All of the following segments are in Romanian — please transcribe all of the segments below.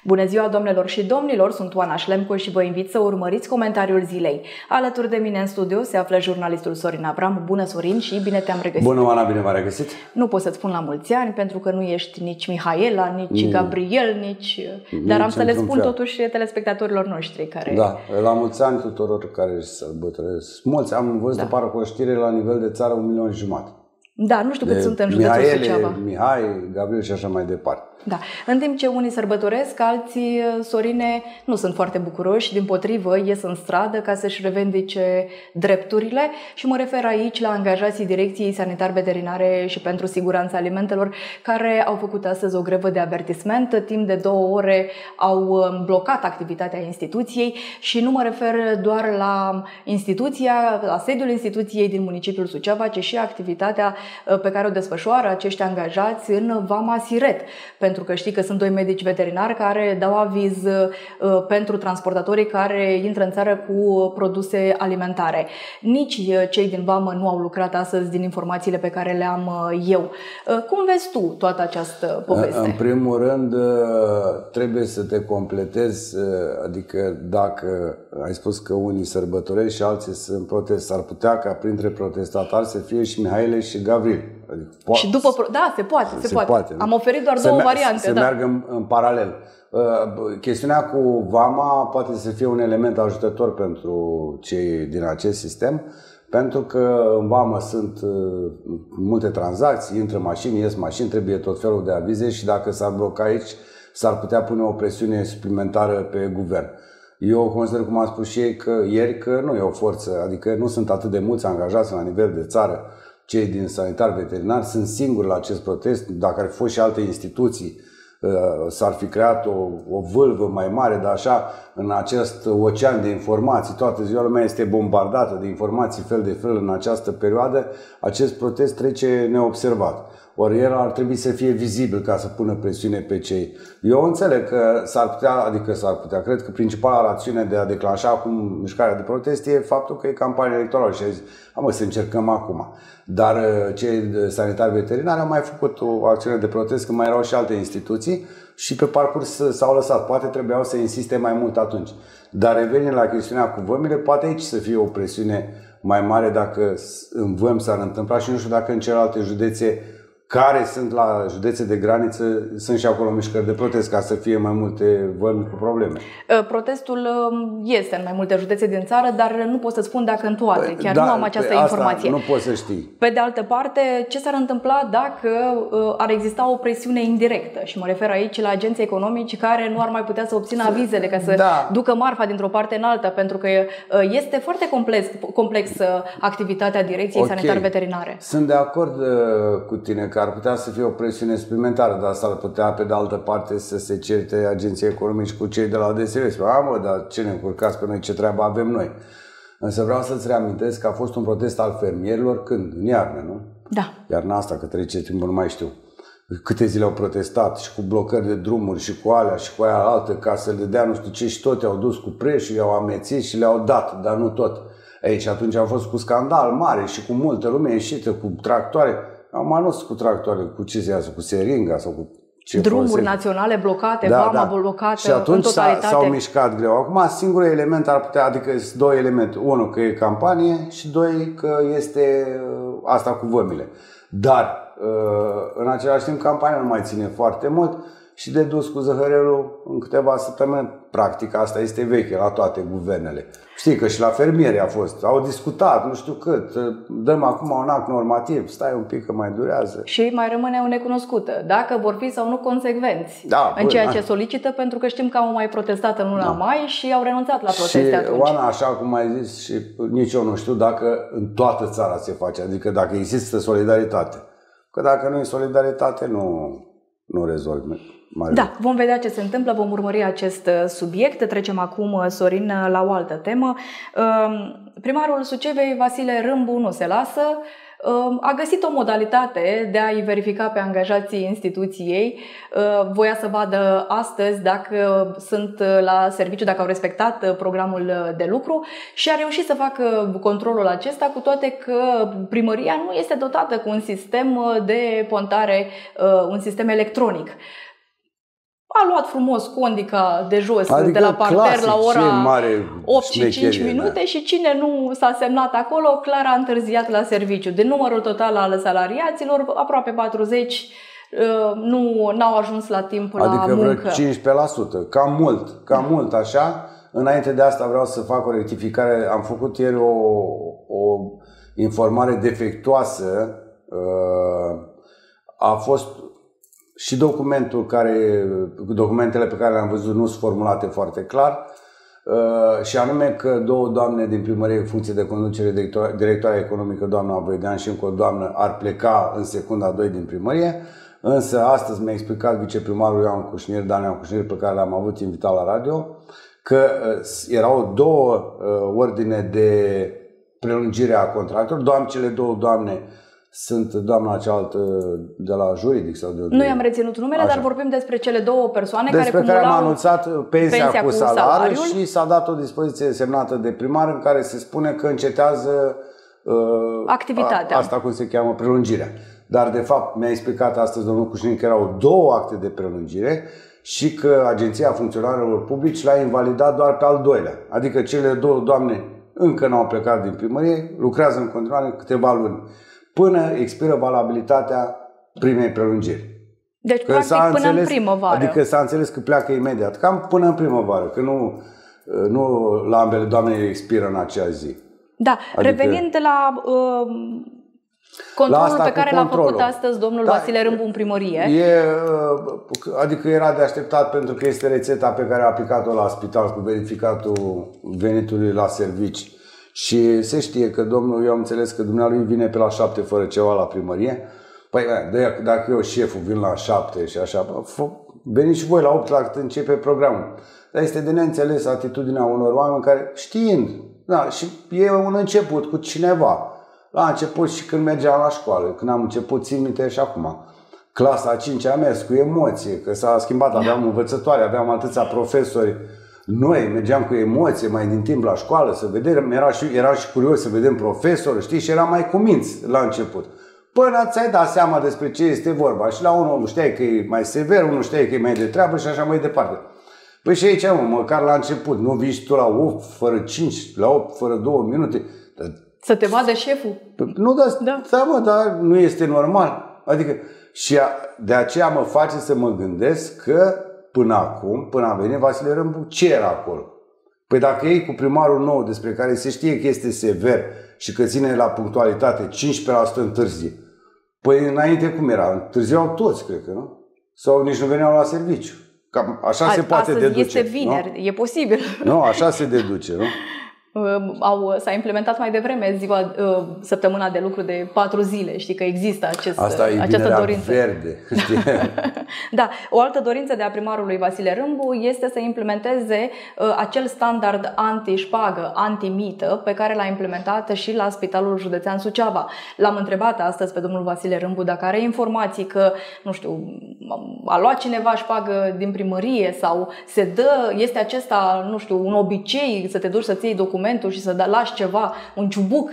Bună ziua, doamnelor și domnilor, sunt Oana Șlemcu și vă invit să urmăriți comentariul zilei. Alături de mine în studio se află jurnalistul Sorin Avram. Bună, Sorin, și bine te-am regăsit. Bună, Oana, bine v-am regăsit. Nu pot să-ți spun la mulți ani, pentru că nu ești nici Mihaela, nici Gabriel, nici... Dar am să le spun totuși telespectatorilor noștri care... Da, la mulți ani tuturor care își sărbătoresc. Mulți, am văzut de pară cu o știre la nivel de țară 1,5 milion. Da, nu știu cât sunt în județul Suceava. Mihai, Gabriel și așa mai departe. Da. În timp ce unii sărbătoresc, alții, Sorine, nu sunt foarte bucuroși, dimpotrivă, ies în stradă ca să-și revendice drepturile și mă refer aici la angajații Direcției Sanitar-Veterinare și pentru Siguranța Alimentelor, care au făcut astăzi o grevă de avertisment. Timp de 2 ore au blocat activitatea instituției și nu mă refer doar la instituția, la sediul instituției din municipiul Suceava, ci și activitatea pe care o desfășoară acești angajați în Vama Siret. Pentru că știi că sunt 2 medici veterinari care dau aviz pentru transportatorii care intră în țară cu produse alimentare. Nici cei din Vamă nu au lucrat astăzi, din informațiile pe care le am eu. Cum vezi tu toată această poveste? În primul rând, trebuie să te completezi, adică dacă ai spus că unii sărbătoresc și alții sunt protest, s-ar putea ca printre protestatari să fie și Mihaile și Gabriel. Adică și după, da, se poate. Am oferit doar 2 variante. Să meargă în paralel. Chestiunea cu Vama poate să fie un element ajutător pentru cei din acest sistem, pentru că în Vamă sunt multe tranzacții, intră mașini, ies mașini, trebuie tot felul de avize și dacă s-ar bloca aici, s-ar putea pune o presiune suplimentară pe guvern. Eu consider, cum am spus și ei ieri, că nu e o forță, adică nu sunt atât de mulți angajați la nivel de țară. Cei din sanitar veterinar sunt singuri la acest protest. Dacă ar fi fost și alte instituții, s-ar fi creat o vâlvă mai mare, dar așa, în acest ocean de informații, toată ziua lumea este bombardată de informații fel de fel în această perioadă, acest protest trece neobservat. Ori el ar trebui să fie vizibil ca să pună presiune pe cei. Eu înțeleg că cred că principala rațiune de a declanșa acum mișcarea de protest e faptul că e campanie electorală și a zis, să încercăm acum. Dar cei sanitari veterinari au mai făcut o acțiune de protest când mai erau și alte instituții și pe parcurs s-au lăsat. Poate trebuiau să insiste mai mult atunci. Dar revenind la chestiunea cu vămile, poate aici să fie o presiune mai mare dacă în Văm s-ar întâmpla și nu știu dacă în celelalte județe care sunt la județe de graniță, sunt și acolo mișcări de protest ca să fie mai multe vămi cu probleme. Protestul este în mai multe județe din țară, dar nu pot să spun dacă în toate. Chiar nu am această informație. Nu poți să știi. Pe de altă parte, ce s-ar întâmpla dacă ar exista o presiune indirectă? Și mă refer aici la agenții economici care nu ar mai putea să obțină avizele ca să ducă marfa dintr-o parte în alta, pentru că este foarte complexă activitatea Direcției Sanitar-Veterinare. Sunt de acord cu tine că ar putea să fie o presiune suplimentară, dar s-ar putea pe de altă parte să se certe agenții economici cu cei de la DSV. Dar ce ne încurcați pe noi, ce treabă avem noi? Însă vreau să-ți reamintesc că a fost un protest al fermierilor când? În iarnă, nu? Da. Iarna asta, că trece timpul, nu mai știu câte zile au protestat și cu blocări de drumuri și cu alea și cu aia altă ca să le dea nu știu ce și toate au dus cu preșul, i-au amețit și le-au dat, dar nu tot. Și atunci a fost cu scandal mare și cu multă lume ieșită, cu tractoare. Am anunț cu tractoare, cu ce se iasă, cu seringa sau cu ce drumuri folosesc. Naționale blocate, Vama blocată. Și atunci s-au mișcat greu. Acum singurul element ar putea, adică sunt 2 elemente. Unul că e campanie și 2 că este asta cu vămile. Dar în același timp campania nu mai ține foarte mult și de dus cu zăhărelul în câteva săptămâni. Practic asta este veche la toate guvernele. Știi că și la fermieri a fost. Au discutat, nu știu cât, dăm acum un act normativ, stai un pic că mai durează. Și mai rămâne o necunoscută, dacă vor fi sau nu consecvenți în ceea ce solicită, pentru că știm că au mai protestat în luna mai și au renunțat la proteste atunci. Oana, așa cum ai zis, și nici eu nu știu dacă în toată țara se face, adică dacă există solidaritate. Că dacă nu e solidaritate, nu rezolvi. Da, vom vedea ce se întâmplă, vom urmări acest subiect. Trecem acum, Sorin, la o altă temă. Primarul Sucevei, Vasile Râmbu, nu se lasă. A găsit o modalitate de a-i verifica pe angajații instituției. Voia să vadă astăzi dacă sunt la serviciu, dacă au respectat programul de lucru și a reușit să facă controlul acesta, cu toate că primăria nu este dotată cu un sistem de pontare, un sistem electronic. a luat frumos condica de jos, adică de la parter clasic, la ora 8 și 5 minute, da. și cine nu s-a semnat acolo, clar a întârziat la serviciu. Din numărul total al salariaților, aproape 40 n-au ajuns la timp la muncă. Adică vreo 15%, cam mult așa. Înainte de asta vreau să fac o rectificare. Am făcut ieri o informare defectuoasă. A fost și documentele pe care le-am văzut nu sunt formulate foarte clar, și anume că două doamne din primărie în funcție de conducere, directoarea economică, doamna Voidean, și încă o doamnă, ar pleca în secunda 2 din primărie. Însă astăzi mi-a explicat viceprimarul Dan Ioan Cușnir, pe care l-am avut invitat la radio, că erau două ordine de prelungire a contractelor. Cele două doamne sunt doamna cealaltă de la juridic sau de unde? Nu i-am reținut numele, așa, dar vorbim despre cele două persoane despre care am anunțat pensia cu salariul și s-a dat o dispoziție semnată de primar în care se spune că încetează activitatea. Asta cum se cheamă, prelungirea. Dar de fapt mi-a explicat astăzi domnul Cușnin că erau două acte de prelungire și că Agenția Funcționarilor Publici l-a invalidat doar pe al doilea. Adică cele două doamne încă n-au plecat din primărie, lucrează în continuare câteva luni, până expiră valabilitatea primei prelungiri. Deci, practic, până în primăvară. Adică s-a înțeles că pleacă imediat, cam până în primăvară, că nu la ambele doamne expiră în acea zi. Da, adică, revenind la controlul pe care l-a făcut astăzi domnul Vasile Râmbu în primărie. Adică era de așteptat, pentru că este rețeta pe care a aplicat-o la spital cu verificatul venitului la servici. Și se știe că eu am înțeles că dumnealui vine pe la 7 fără ceva la primărie. Păi dacă eu, șeful, vin la 7 și așa, veniți și voi la 8 la cât începe programul. Dar este de neînțeles atitudinea unor oameni care, știind, și e un început cu cineva. La început și când mergeam la școală, când am început, țin minte și acum, clasa a 5-a a mers cu emoție, că s-a schimbat, aveam învățătoare, aveam atâția profesori. Noi mergeam cu emoție mai din timp la școală să vedem, era și curios să vedem profesori, știi, și eram mai cuminți la început. Până ți-ai dat seama despre ce este vorba. Și la unul știai că e mai sever, unul știai că e mai de treabă și așa mai departe. Păi și aici, măcar la început, nu vii și tu la 8 fără 5, la 8 fără 2 minute. Să te vadă șeful. Nu, dar nu este normal. Adică, și de aceea mă face să mă gândesc că până a venit Vasile Râmbu, ce era acolo? Păi dacă ei cu primarul nou, despre care se știe că este sever și că ține la punctualitate 15% întârzi, păi înainte cum era? Întârziau toți, cred că, nu? Sau nici nu veneau la serviciu. Cam așa se poate deduce. Este vineri, nu? E posibil. Nu, așa se deduce, nu? S-a implementat mai devreme săptămâna de lucru de 4 zile. Știi că există această dorință. Verde. Da, o altă dorință de a primarului Vasile Râmbu este să implementeze acel standard anti-șpagă, anti-mită, pe care l-a implementat și la Spitalul Județean Suceava. L-am întrebat astăzi pe domnul Vasile Râmbu dacă are informații că, nu știu, a luat cineva șpagă din primărie sau se dă, este acesta, nu știu, un obicei să te duci să-ți iei documentul și să lași ceva, un ciubuc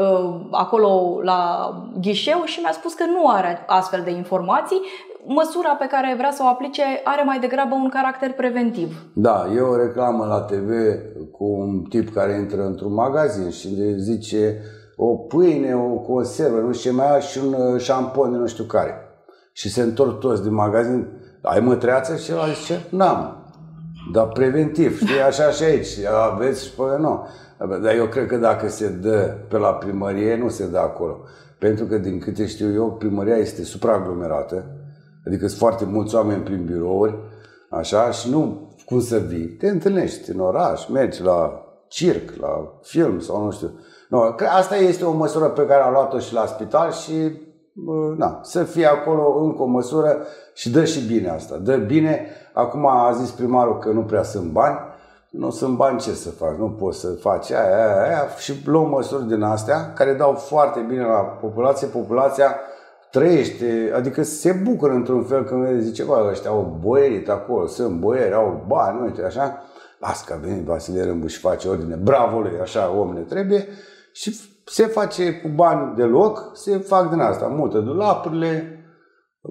acolo la ghișeu, și mi-a spus că nu are astfel de informații. Măsura pe care vrea să o aplice are mai degrabă un caracter preventiv. Da, e o reclamă la TV cu un tip care intră într-un magazin și zice o pâine, o conservă, nu știu ce mai are, și un șampon de nu știu care. Și se întorc toți din magazin. Ai mătreață? Și ăla zice, n-am. Dar preventiv, știi, așa și aici, aveți și până nu. Dar eu cred că dacă se dă pe la primărie, nu se dă acolo. Pentru că, din câte știu eu, primăria este supraaglomerată, adică sunt foarte mulți oameni prin birouri, așa, și nu cum să vii. Te întâlnești în oraș, mergi la circ, la film sau nu știu. No, asta este o măsură pe care a luat-o și la spital și să fie acolo încă o măsură și dă și bine asta. Dă bine. Acum a zis primarul că nu prea sunt bani. Nu sunt bani, ce să faci? Nu poți să faci aia și luăm măsuri din astea care dau foarte bine la populație. Populația trăiește, adică se bucură într-un fel când zice, bă, ăștia au boierit acolo, sunt boieri, au bani, uite, așa. Las că a venit Vasile Râmbu și face ordine, bravo lui, așa om ne trebuie. Și se face cu bani de loc, se fac din asta, mută dulapurile,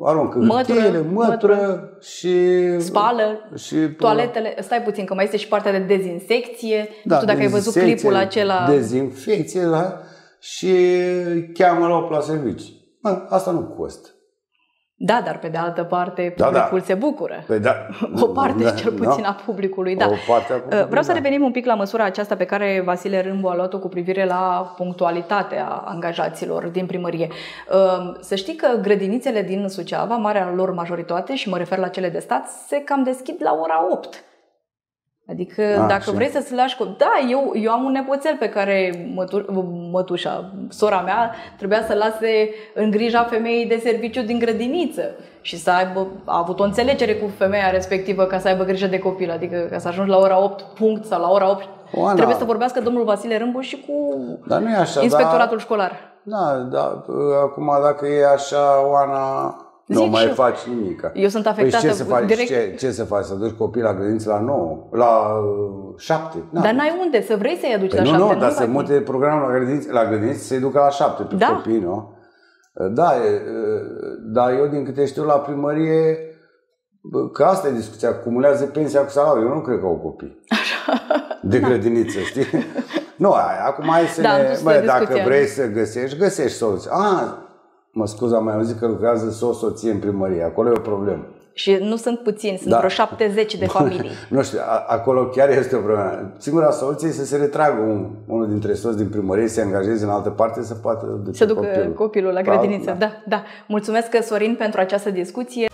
aruncă hârtiile, mătură și spală toaletele. Stai puțin, că mai este și partea de dezinsecție. Nu știu dacă ai văzut clipul acela. Dezinfecție, și cheamă la servici. Asta nu costă. Da, dar pe de altă parte publicul se bucură. O parte cel puțin a publicului, da. Vreau să revenim un pic la măsura aceasta pe care Vasile Râmbu a luat-o cu privire la punctualitatea angajaților din primărie. Să știi că grădinițele din Suceava, marea lor majoritate, și mă refer la cele de stat, se cam deschid la ora 8. Adică dacă vrei să-ți lași... Da, eu am un nepoțel pe care mătușa, sora mea, trebuia să lase în grija femeii de serviciu din grădiniță și a avut o înțelegere cu femeia respectivă ca să aibă grijă de copil. Adică ca să ajungi la ora 8 punct sau la ora 8 trebuie să vorbească domnul Vasile Râmbu și cu inspectoratul școlar. Da, acum dacă e așa, Oana... Nu mai faci nimic. Eu sunt afectată. Păi ce să faci? Să duci copii la grădiniță la 9, la 7? Dar n-ai unde, să vrei să-i aduci la 7. Nu, dar să mute programul la grădiniță să-i ducă la 7 pe copii, nu? Da, dar eu din câte știu la primărie, că asta e discuția, acumulează pensia cu salariul. Eu nu cred că au copii de grădiniță, știi? Nu, acum hai să dacă vrei să găsești soluții. Mă scuz, am mai auzit că lucrează o soție în primărie. Acolo e o problemă. Și nu sunt puțini, sunt vreo 70 de familii. Nu știu, acolo chiar este o problemă. Singura soluție este să se retragă unul dintre soți din primărie, să se angajeze în altă parte, să poată duce copilul la grădiniță. Da. Mulțumesc, Sorin, pentru această discuție.